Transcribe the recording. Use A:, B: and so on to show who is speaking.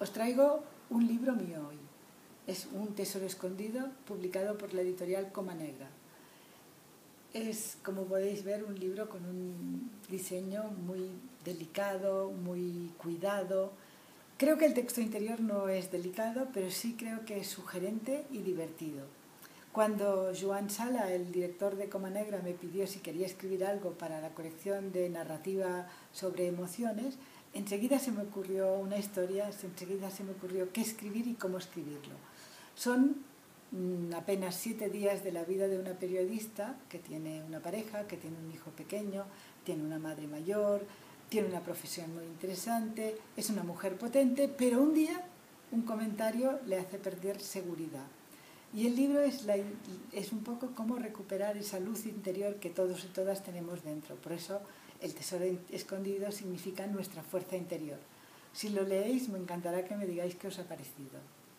A: Os traigo un libro mío hoy. Es Un tesoro escondido, publicado por la editorial Coma Negra. Es, como podéis ver, un libro con un diseño muy delicado, muy cuidado. Creo que el texto interior no es delicado, pero sí creo que es sugerente y divertido. Cuando Joan Sala, el director de Coma Negra, me pidió si quería escribir algo para la colección de narrativa sobre emociones, enseguida se me ocurrió una historia, enseguida se me ocurrió qué escribir y cómo escribirlo. Son apenas 7 días de la vida de una periodista que tiene una pareja, que tiene un hijo pequeño, tiene una madre mayor, tiene una profesión muy interesante, es una mujer potente, pero un día un comentario le hace perder seguridad. Y el libro es un poco cómo recuperar esa luz interior que todos y todas tenemos dentro. Por eso el tesoro escondido significa nuestra fuerza interior. Si lo leéis, me encantará que me digáis qué os ha parecido.